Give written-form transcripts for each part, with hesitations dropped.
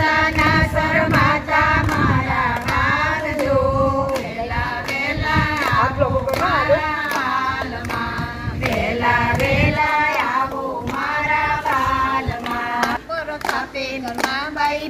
વેલાના શરમાતા મારા હાલ જો વેલા વેલા આવો મારા હાલમાં વેલા વેલા આવો મારા હાલમાં પ્રતાપે નરમાબાઈ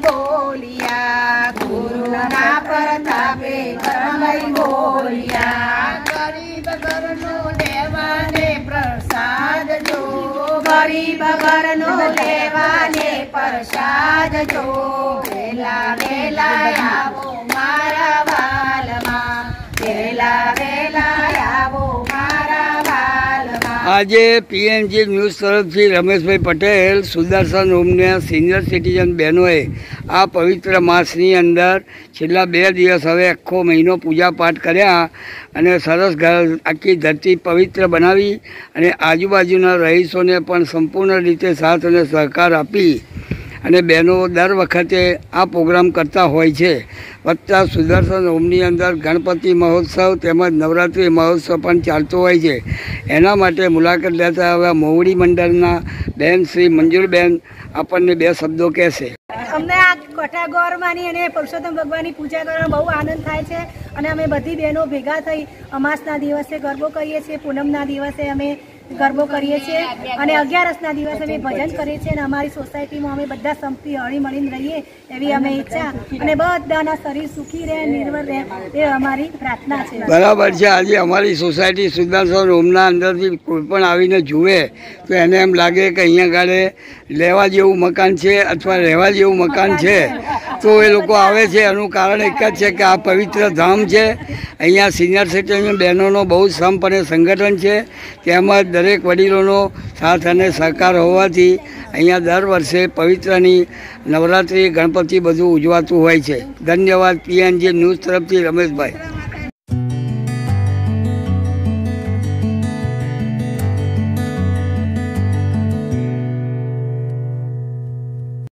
બોલિયા ગુરુના પ્રતાપે નરમાબાઈ બોલિયા ગરીબ ઘરનો લેવાને પ્રસાદ જો ગરીબ ઘરનો લેવાને પ્રસાદ જો વેલા વેલા આવો મારા વાલમાં વેલા વેલા આવો મારા વાલમાં। આજે પીએનજી ન્યૂઝ તરફથી રમેશભાઈ પટેલ સુદર્શન હોમના સિનિયર સિટીઝન બહેનોએ આ પવિત્ર માસની અંદર છેલ્લા 2 દિવસ હવે આખો મહિનો પૂજા પાઠ કર્યા અને સરસ આખી ધરતી પવિત્ર બનાવી અને આજુબાજુના રહીશોને પણ સંપૂર્ણ રીતે સાથ અને સહકાર આપી અને બહેનો દર વખતે આ પ્રોગ્રામ કરતા હોય છે। વત્તા સુદર્શન હોમની અંદર ગણપતિ મહોત્સવ તેમજ નવરાત્રિ મહોત્સવ પણ ચાલતો હોય છે। એના માટે મુલાકાત લેતા હવે મોવડી મંડળના બેન શ્રી મંજુરબેન આપણને 2 શબ્દો કહેશે। અમને આ કોઠાગોરમાંની અને પુરુષોત્તમ ભગવાનની પૂજા કરવાનો બહુ આનંદ થાય છે અને અમે બધી બહેનો ભેગા થઈ અમાસના દિવસે ગરબો કરીએ છીએ, પૂનમના દિવસે અમે ગરબો કરીએ છીએ અને 11સના દિવસે અમે ભજન કરીએ છીએ અને અમારી સોસાયટીમાં અમે બધા સંપી હળી મળીને રહીએ એવી અમે ઈચ્છા અને બધાના શરીર સુખી રહે, નિર્ભર રહે એ અમારી પ્રાર્થના છે। બરાબર છે। આજે અમારી સોસાયટી સુદર્શન હોમના અંદરથી કોઈ પણ આવીને જુએ તો એને એમ લાગે કે અહીંયા ગાળે લેવા જેવું મકાન છે અથવા રહેવા જેવું મકાન છે તો એ લોકો આવે છે। એનું કારણ એક જ છે કે આ પવિત્ર ધામ છે। અહીંયા સિનિયર સિટીઝન બહેનોનો બહુ સંપ અને સંગઠન છે તેમજ દરેક વડીલોનો સાથ અને સહકાર હોવાથી અહીંયા દર વર્ષે પવિત્રની નવરાત્રિ ગણપતિ બધું ઉજવાતું હોય છે। ધન્યવાદ। પીએનજી ન્યૂઝ તરફથી રમેશભાઈ।